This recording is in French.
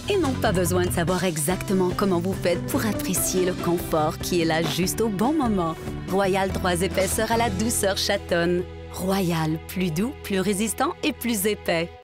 et n'ont pas besoin de savoir exactement comment vous faites pour apprécier le confort qui est là juste au bon moment. Royal 3 épaisseurs à la douceur chatonne. Royal, plus doux, plus résistant et plus épais.